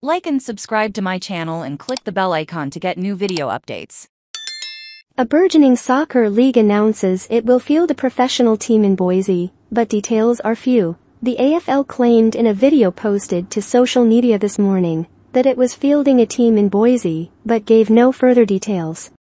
Like and subscribe to my channel and click the bell icon to get new video updates. A burgeoning soccer league announces it will field a professional team in Boise, but details are few. The AFL claimed in a video posted to social media this morning that it was fielding a team in Boise, but gave no further details.